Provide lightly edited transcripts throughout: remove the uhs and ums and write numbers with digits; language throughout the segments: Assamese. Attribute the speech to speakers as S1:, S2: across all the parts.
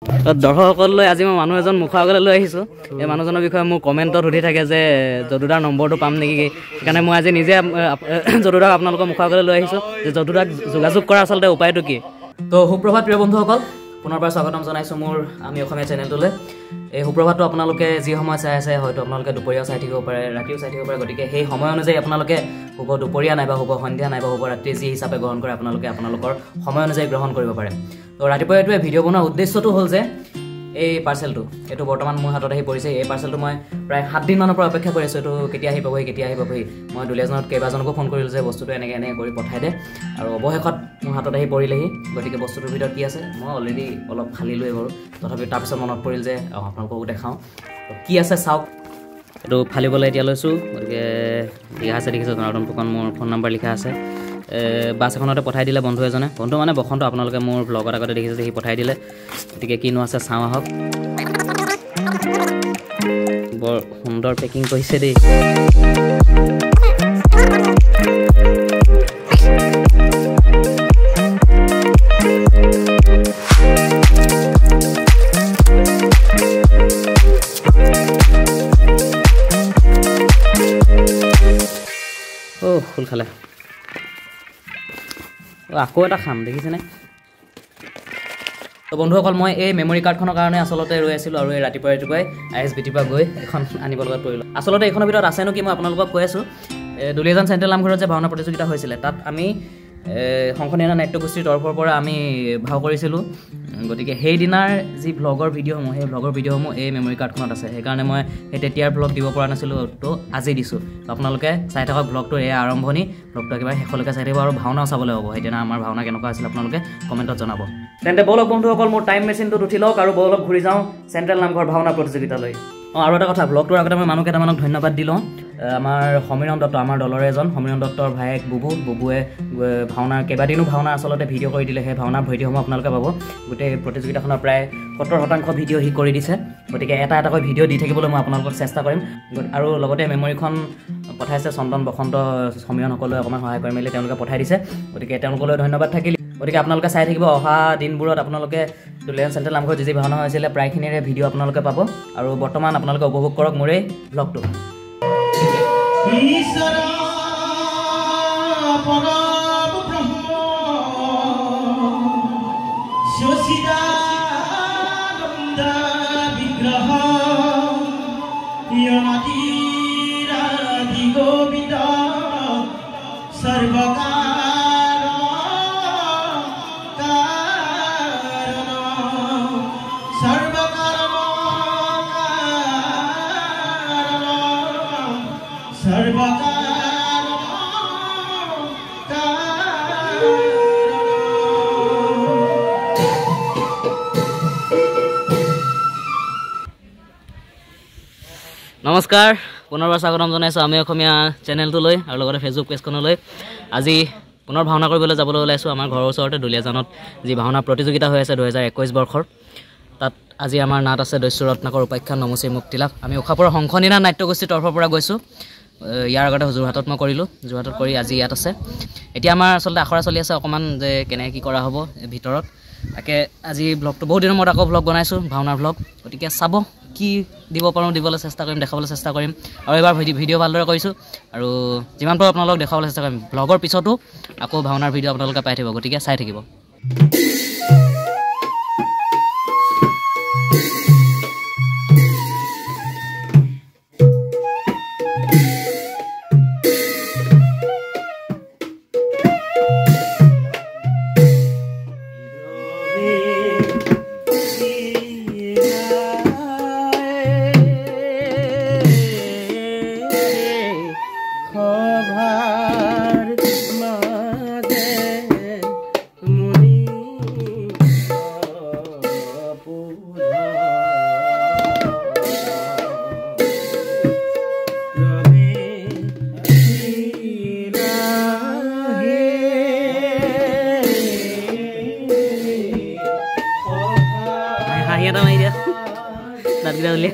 S1: দৰ্শকসকললৈ আজি মই মানুহ এজন মুখৰ আগলৈ লৈ আহিছোঁ। এই মানুহজনৰ বিষয়ে মোৰ কমেণ্টত সুধি থাকে যে যদুদাৰ নম্বৰটো পাম নেকি, সেইকাৰণে মই আজি নিজে যদুদাক আপোনালোকৰ মুখৰ আগলৈ লৈ আহিছোঁ যে যদুদাক যোগাযোগ কৰাৰ আচলতে উপায়টো কি। তো সুপ্ৰভাত প্ৰিয় বন্ধুসকল, পুনৰবাৰ স্বাগতম জনাইছোঁ মোৰ আমি অসমীয়া চেনেলটোলৈ। এই সুপ্ৰভাতটো আপোনালোকে যি সময় চাই আছে, হয়তো আপোনালোকে দুপৰীয়াও চাই থাকিব পাৰে, ৰাতিও চাই থাকিব পাৰে। গতিকে সেই সময় অনুযায়ী আপোনালোকে শুভ দুপৰীয়া নাইবা শুভ সন্ধিয়া নাইবা শুভ ৰাত্ৰি যি হিচাপে গ্ৰহণ কৰে আপোনালোকে আপোনালোকৰ সময় অনুযায়ী গ্ৰহণ কৰিব পাৰে। তো ৰাতিপুৱা এইটোৱে ভিডিঅ' বনোৱাৰ উদ্দেশ্যটো হ'ল যে এই পাৰ্চেলটো এইটো বৰ্তমান মোৰ হাতত আহি পৰিছে। এই পাৰ্চেলটো মই প্ৰায় 7 দিনমানৰ পৰা অপেক্ষা কৰি আছোঁ। এইটো কেতিয়া আহি পাবহি। মই দুলীয়াজনত কেইবাজনকো ফোন কৰিলোঁ যে বস্তুটো এনেকৈ কৰি পঠাই দে, আৰু অৱশেষত মোৰ হাতত আহি পৰিলেহি। গতিকে বস্তুটোৰ ভিতৰত কি আছে মই অলৰেডি অলপ ফালিলোৱেই বাৰু, তথাপিও তাৰপিছত মনত পৰিল যে আপোনালোককো দেখাওঁ কি আছে চাওক। এইটো ফালিবলৈ এতিয়া লৈছোঁ। গতিকে লিখা আছে দেখিছোঁ জনাৰ্দন ফুকন, মোৰ ফোন নম্বৰ লিখা আছে। বাছ এখনতে পঠাই দিলে বন্ধু এজনে, বন্ধু মানে বসন্ত, আপোনালোকে মোৰ ব্লগত আগতে দেখিছে, সি পঠাই দিলে। গতিকে কিনো আছে চাওঁ আহক। বৰ সুন্দৰ পেকিং কৰিছে দেই। খোল খালে আকৌ এটা খাম দেখিছেনে। তো বন্ধুসকল, মই এই মেমৰি কাৰ্ডখনৰ কাৰণে আচলতে ৰৈ আছিলোঁ, আৰু এই ৰাতিপুৱাই ISBT পৰা গৈ এখন আনিব লগাত পৰিলোঁ। আচলতে এইখনৰ ভিতৰত আছেনো কি মই আপোনালোকক কৈ আছোঁ। দুলীয়াজান চেণ্ট্ৰেল নামঘৰত যে ভাওনা প্ৰতিযোগিতা হৈছিলে, তাত আমি সংসদীয় নাট্যগোষ্ঠীৰ তৰফৰ পৰা আমি ভাও কৰিছিলোঁ। গতিকে সেইদিনাৰ যি ভ্লগৰ ভিডিঅ'সমূহ, সেই ভ্লগৰ ভিডিঅ'সমূহ এই মেমৰি কাৰ্ডখনত আছে। সেইকাৰণে মই সেই তেতিয়াৰ ভ্লগ দিব পৰা নাছিলোঁ, তো আজি দিছোঁ। আপোনালোকে চাই থাকক ভ্লগটোৰ এয়া আৰম্ভণি, ভ্লগটো একেবাৰে শেষলৈকে চাই থাকিব, আৰু ভাওনাও চাবলৈ হ'ব। সেইদিনা আমাৰ ভাওনা কেনেকুৱা আছিল আপোনালোকে কমেণ্টত জনাব। তেন্তে ব'লক বন্ধুসকল, মোৰ টাইম মেচিনটোত উঠি লওক আৰু ব'লক ঘূৰি যাওঁ চেণ্ট্ৰেল নামঘৰ ভাওনা প্ৰতিযোগিতালৈ। আৰু এটা কথা, ভ্লগটোৰ আগতে মই মানুহ কেইটামানক ধন্যবাদ দি লওঁ। আমাৰ সমীৰণ দত্ত, আমাৰ দলৰে এজন, সমীৰণ দত্তৰ ভায়েক বুবুৱে ভাওনাৰ কেইবাদিনো ভাওনা আচলতে ভিডিঅ' কৰি দিলে। সেই ভাওনাৰ ভিডিঅ'সমূহ আপোনালোকে পাব। গোটেই প্ৰতিযোগিতাখনৰ প্ৰায় 70% ভিডিঅ' সি কৰি দিছে। গতিকে এটাকৈ ভিডিঅ' দি থাকিবলৈ মই আপোনালোকক চেষ্টা কৰিম। আৰু লগতে মেমৰিখন পঠাইছে চন্দন, বসন্ত, সমীৰণসকলে অকণমান সহায় কৰি মেলি তেওঁলোকে পঠাই দিছে। গতিকে তেওঁলোকলৈ ধন্যবাদ থাকিল। গতিকে আপোনালোকে চাই থাকিব। অহা দিনবোৰত আপোনালোকে দুলীয়াজান চেণ্ট্ৰেল নামঘৰত যি ভাওনা হৈছিলে প্ৰায়খিনিৰে ভিডিঅ' আপোনালোকে পাব। আৰু বৰ্তমান আপোনালোকে উপভোগ কৰক মোৰ এই ভ্লগটো। নমস্কাৰ, পুনৰবাৰ স্বাগতম জনাইছোঁ আমি অসমীয়া চেনেলটোলৈ আৰু লগতে ফেচবুক পেজখনলৈ। আজি পুনৰ ভাওনা কৰিবলৈ যাবলৈ ওলাইছোঁ আমাৰ ঘৰৰ ওচৰতে দুলীয়াজানত যি ভাওনা প্ৰতিযোগিতা হৈ আছে 2021 বৰ্ষৰ। তাত আজি আমাৰ নাট আছে দস্যু ৰত্নাকৰ উপাখ্যান নমুচি মুক্তিলাভ। আমি উষাপুৰৰ সংসদীয় নাট্যগোষ্ঠীৰ তৰফৰ পৰা গৈছোঁ। ইয়াৰ আগতে যোৰহাটত মই কৰিলোঁ, যোৰহাটত কৰি আজি ইয়াত আছে। এতিয়া আমাৰ আচলতে আখৰা চলি আছে অকণমান যে কেনেকৈ কি কৰা হ'ব ভিতৰত। তাকে আজি ভ্লগটো বহুত দিনৰ মূৰত আকৌ ভ্লগ বনাইছোঁ, ভাওনাৰ ভ্লগ। গতিকে চাব কি দিব পাৰোঁ, দিবলৈ চেষ্টা কৰিম, দেখাবলৈ চেষ্টা কৰিম। আৰু এইবাৰ ভিডিঅ' ভালদৰে কৰিছোঁ, আৰু যিমান পাৰোঁ আপোনালোকক দেখাবলৈ চেষ্টা কৰিম। ভ্লগৰ পিছতো আকৌ ভাওনাৰ ভিডিঅ' আপোনালোকে পাই থাকিব, গতিকে চাই থাকিব। এটা মাৰি দিয়া দাঁতকেইটা উলিয়াই।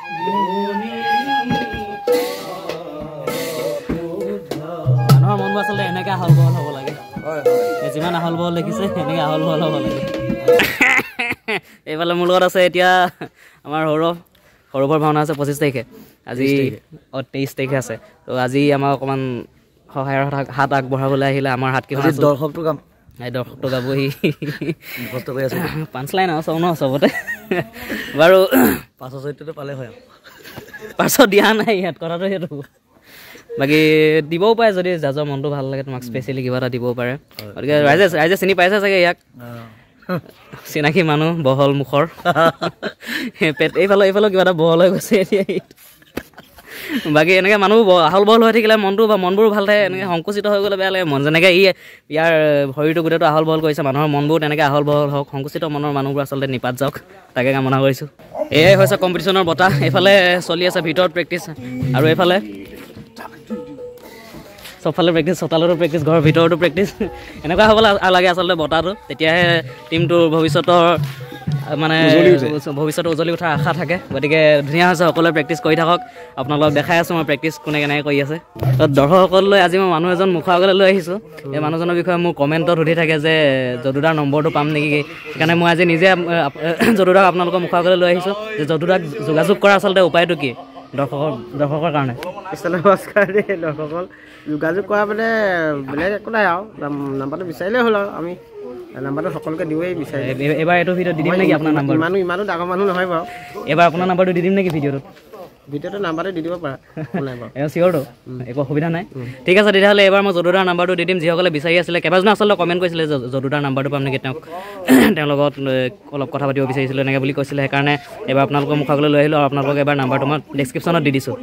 S1: মানুহৰ মনবোৰ আচলতে এনেকৈ আহল বহল হ'ব লাগে। যিমান আহল বহল দেখিছে এনেকৈ আহল বহল হ'ব লাগে। এইফালে মোৰ লগত আছে এতিয়া আমাৰ সৌৰভৰ ভাওনা আছে 25 তাৰিখে আজি 23 তাৰিখে আছে তো আজি আমাৰ অকণমান সহায়ৰ হাত আগবঢ়াবলৈ আহিলে আমাৰ হাতকেইখন
S2: দৰ্শকটো কাম
S1: দৰ্শকটো গাবহি
S2: কষ্ট কৰি আছে
S1: 5 লাইন আৰু চব ন চবতে বাৰু
S2: 5 চৰিত্ৰটো পালে হয়
S1: পাছত দিয়া নাই ইয়াত কথাটো সেইটো বাকী দিবও পাৰে যদি যাজৰ মনটো ভাল লাগে তোমাক স্পেচিয়েলি কিবা এটা দিবও পাৰে গতিকে ৰাইজে চিনি পাইছে চাগে ইয়াক চিনাকি মানুহ বহল মুখৰ এইফালে কিবা এটা বহল হৈ গৈছে এতিয়া বাকী এনেকৈ মানুহ আহল বহল হৈ থাকিলে মনবোৰো ভাল থাকে এনেকৈ সংকুচিত হৈ গ'লে বেয়া লাগে মন যেনেকৈ ইয়াৰ শৰীৰটো গোটেইটো আহল বহল কৰিছে মানুহৰ মনবোৰ তেনেকৈ আহল বহল হওক সংকুচিত মনৰ মানুহবোৰ আচলতে নিপাত যাওক তাকে কামনা কৰিছোঁ এয়াই হৈছে কম্পিটিশ্যনৰ বঁটা এইফালে চলি আছে ভিতৰত প্ৰেক্টিচ আৰু এইফালে চবফালে প্ৰেক্টিচ চোতালতো প্ৰেক্টিচ ঘৰৰ ভিতৰতো প্ৰেক্টিচ এনেকুৱা হ'বলৈ লাগে আচলতে বঁটাটো তেতিয়াহে টীমটোৰ ভৱিষ্যতৰ মানে ভৱিষ্যতে উজ্বলি উঠাৰ আশা থাকে গতিকে ধুনীয়া হৈছে সকলোৱে প্ৰেক্টিচ কৰি থাকক আপোনালোকক দেখাই আছোঁ মই প্ৰেক্টিচ কোনে কেনেকৈ কৰি আছে দৰ্শকসকললৈ আজি মই মানুহ এজন মুখৰ আগলৈ লৈ আহিছোঁ এই মানুহজনৰ বিষয়ে মোৰ কমেণ্টত সুধি থাকে যে যদুদাৰ নম্বৰটো পাম নেকি সেইকাৰণে মই আজি নিজে যদুদাক আপোনালোকৰ মুখৰ আগলৈ লৈ আহিছোঁ যে যদুদাক যোগাযোগ কৰা আচলতে উপায়টো কি দৰ্শকৰ কাৰণে
S2: নমস্কাৰ দেই দৰ্শকসকল যোগাযোগ কৰা মানে বেলেগ একো নাই আৰু নাম্বাৰটো বিচাৰিলেই হ'ল আৰু আমি নাম্বাৰটো সকলোকে দিওঁৱেই বিচাৰি
S1: এবাৰ এইটো ভিডিঅ'ত দি দিম নেকি আপোনাৰ নাম্বাৰ
S2: ইমানো ডাঙৰ মানুহ নহয় বাৰু
S1: এবাৰ আপোনাৰ নাম্বাৰটো দি দিম নেকি ভিডিঅ'টোত
S2: নাম্বাৰটো দি দিব পাৰা নাই বাৰু
S1: চিয়'ৰটো একো অসুবিধা নাই ঠিক আছে তেতিয়াহ'লে এবাৰ মই যদুদাৰ নাম্বাৰটো দি দিম যিসকলে বিচাৰি আছিলে কেইবাজনে আচলতে কমেণ্ট কৰিছিলে যদুদাৰ নাম্বাৰটো পাম নেকি তেওঁৰ লগত অলপ কথা পাতিব বিচাৰিছিলোঁ এনেকৈ বুলি কৈছিলে সেইকাৰণে এবাৰ আপোনালোকৰ মুখলৈ লৈ আহিলোঁ আৰু আপোনালোকক এবাৰ নাম্বাৰটো মই ডেছক্ৰিপশ্যনত দি দিছোঁ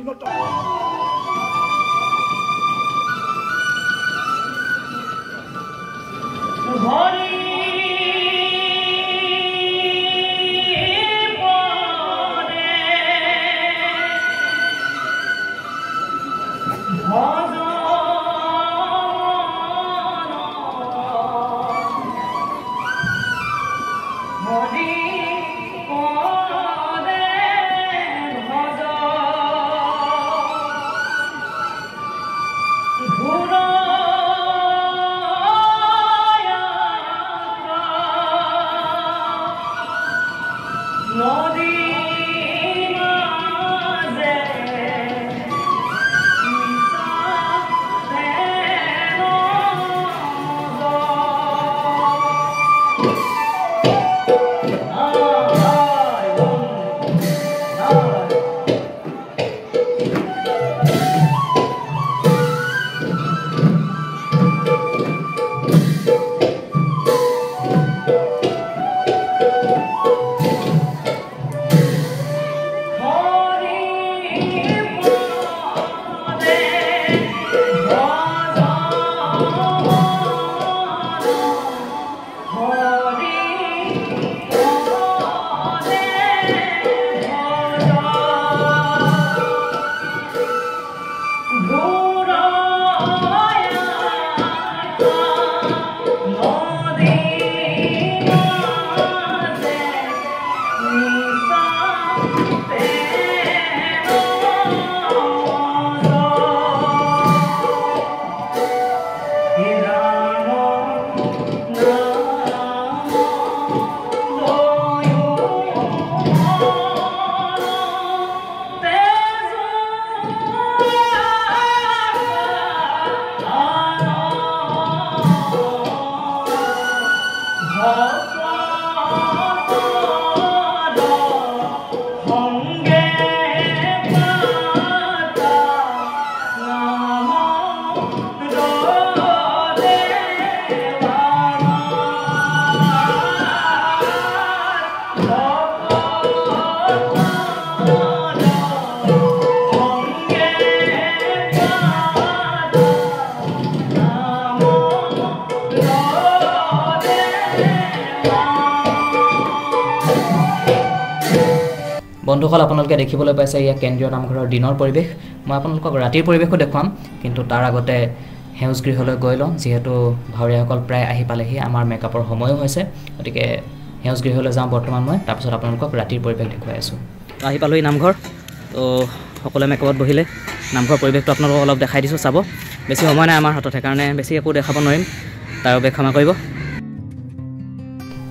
S1: বন্ধুসকল আপোনালোকে দেখিবলৈ পাইছে ইয়া কেন্দ্ৰীয় নামঘৰৰ দিনৰ পৰিৱেশ মই আপোনালোকক ৰাতিৰ পৰিৱেশো দেখুৱাম কিন্তু তাৰ আগতে হেউজ গৃহলৈ গৈ লওঁ যিহেতু ভাৱৰীয়াসকল প্ৰায় আহি পালেহি আমাৰ মেকআপৰ সময়ো হৈছে গতিকে হেউজ গৃহলৈ যাওঁ বৰ্তমান মই তাৰপিছত আপোনালোকক ৰাতিৰ পৰিৱেশ দেখুৱাই আছোঁ আহি পালোহি নামঘৰ তো সকলোৱে মেকআপত বহিলে নামঘৰ পৰিৱেশটো আপোনালোকক অলপ দেখাই দিছোঁ চাব বেছি সময় নাই আমাৰ হাতত সেইকাৰণে বেছি একো দেখাব নোৱাৰিম তাৰ বাবে ক্ষমা কৰিব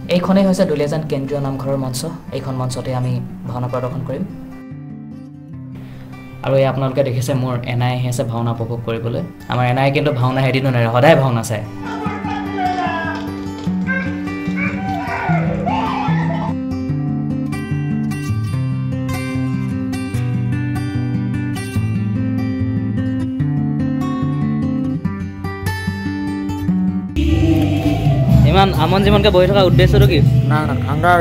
S1: এইখনেই হৈছে দুলীয়াজান কেন্দ্ৰীয় নামঘৰৰ মঞ্চ এইখন মঞ্চতে আমি ভাওনা প্ৰদৰ্শন কৰিম আৰু এই আপোনালোকে দেখিছে মোৰ এনাই আহি আছে ভাওনা উপভোগ কৰিবলৈ আমাৰ এনাই কিন্তু ভাওনা এদিনো নেৰে সদায় ভাওনা চায় ইমান আমন জীমনকে বহি থকা উদ্দেশ্যটো কি
S2: না না ঠাণ্ডা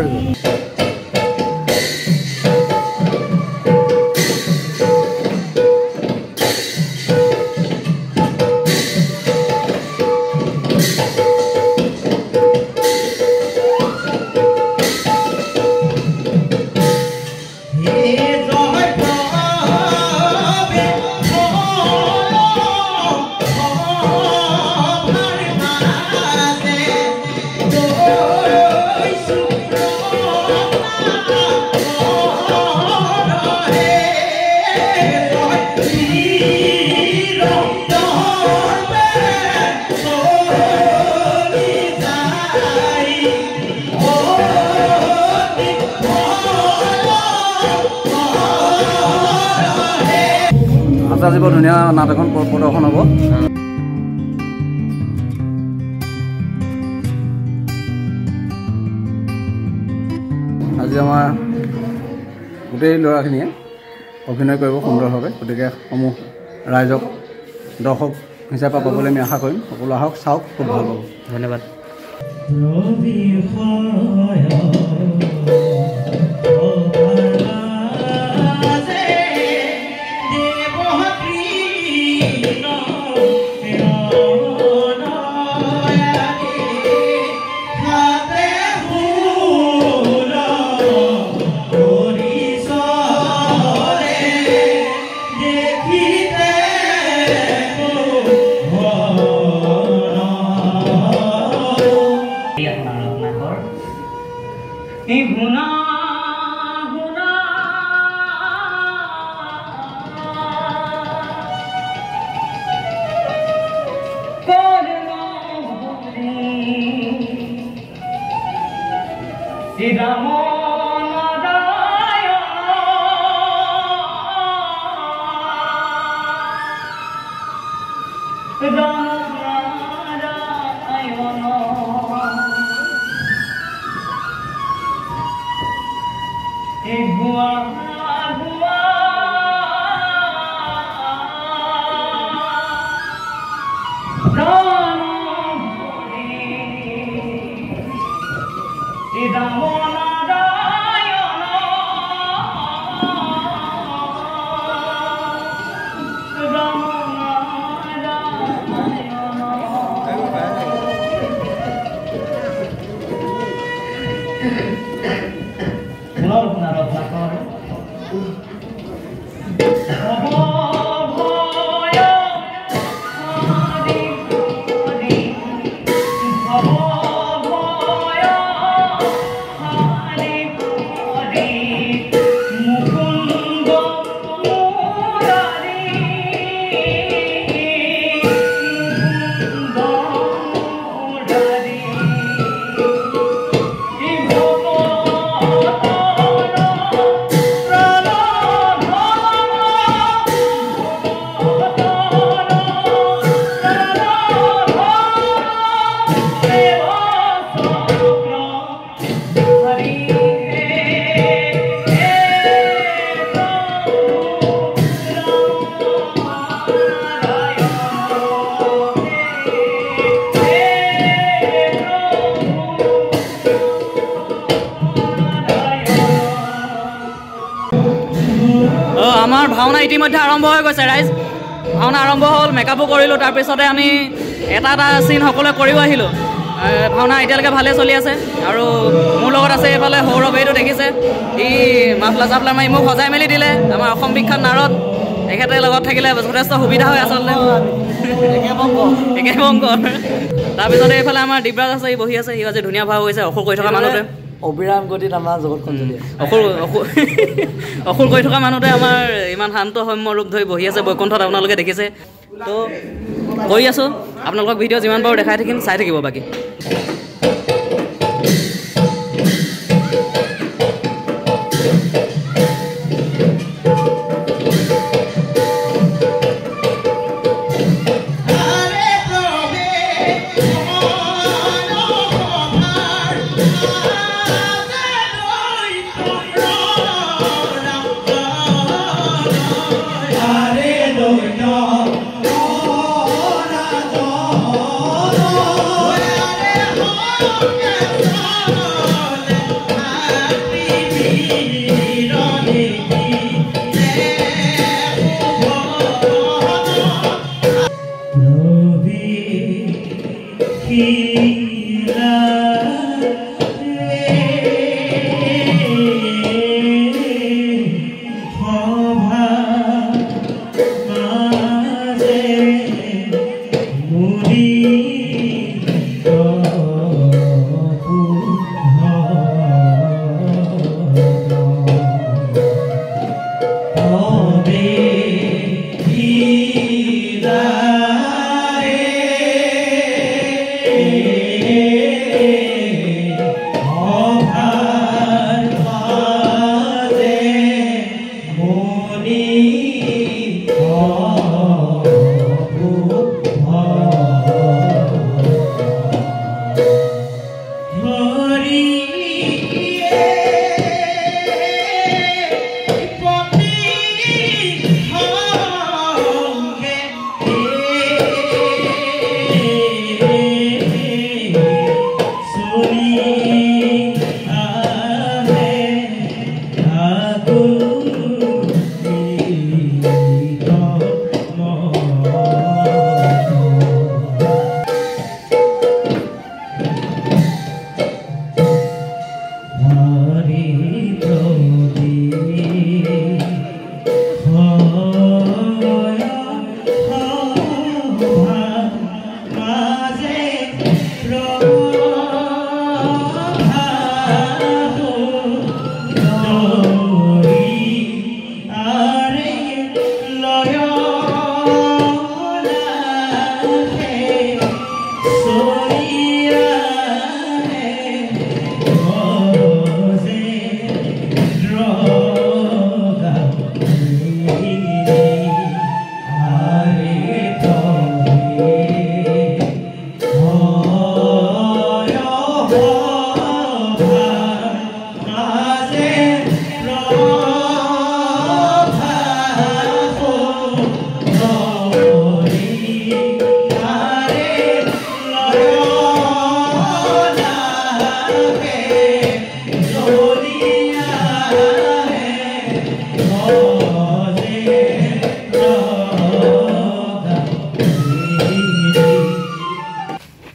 S3: আজি বৰ ধুনীয়া নাট এখন প্ৰদৰ্শন হ'ব আজি আমাৰ গোটেই ল'ৰাখিনিয়ে অভিনয় কৰিব সুন্দৰভাৱে গতিকে সমূহ ৰাইজক দৰ্শক হিচাপে পাবলৈ আমি আশা কৰিম সকলো আহক চাওক খুব ভাল পাব
S1: ধন্যবাদ আমাৰ ভাওনা ইতিমধ্যে আৰম্ভ হৈ গৈছে ৰাইজ ভাওনা আৰম্ভ হ'ল মেকআপো কৰিলোঁ তাৰপিছতে আমি এটা চিন সকলোৱে কৰিও আহিলোঁ ভাওনা এতিয়ালৈকে ভালে চলি আছে আৰু মোৰ লগত আছে এইফালে সৌৰভ এইটো দেখিছে ই মাফলা চাফলা মাৰি মোক সজাই মেলি দিলে আমাৰ অসম বিখ্যাত নাৰদ এখেতে লগত থাকিলে যথেষ্ট সুবিধা হয় আচলতে একে বংক তাৰপিছতে এইফালে আমাৰ দিব্ৰাজ আছে ই বহি আছে ই আজি ধুনীয়া ভাও হৈছে অসুৰ কৰি থকা মানুহতে
S3: অবিৰাম গতিত আমাৰ জগতখন চলি আছে
S1: অসুৰ কৰি থকা মানুহতে আমাৰ ইমান শান্ত সৌম্য ৰূপ ধৰি বহি আছে বৈকুণ্ঠত আপোনালোকে দেখিছে তো কৰি আছোঁ আপোনালোকক ভিডিঅ' যিমান পাৰোঁ দেখাই থাকিম চাই থাকিব বাকী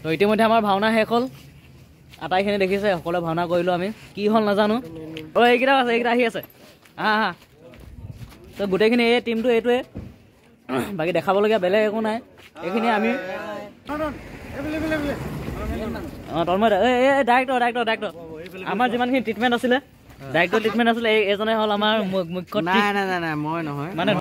S1: তো ইতিমধ্যে আমাৰ ভাওনা শেষ হ'ল আটাইখিনি দেখিছে সকলোৱে ভাওনা কৰিলোঁ আমি কি হ'ল নাজানো এইকেইটা আছে এইকেইটা আহি আছে হা তো গোটেইখিনি এই টিমটো এইটোৱে বাকী দেখাবলগীয়া বেলেগ একো নাই এইখিনি আমি তন্ময় ডাইৰেক্টৰ আমাৰ যিমানখিনি ট্ৰিটমেণ্ট আছিলে ডাইৰেক্টৰ ট্ৰিটমেণ্ট আছিলে এইজনে হ'ল আমাৰ মুখ্য
S2: নাই মই নহয়
S1: মানে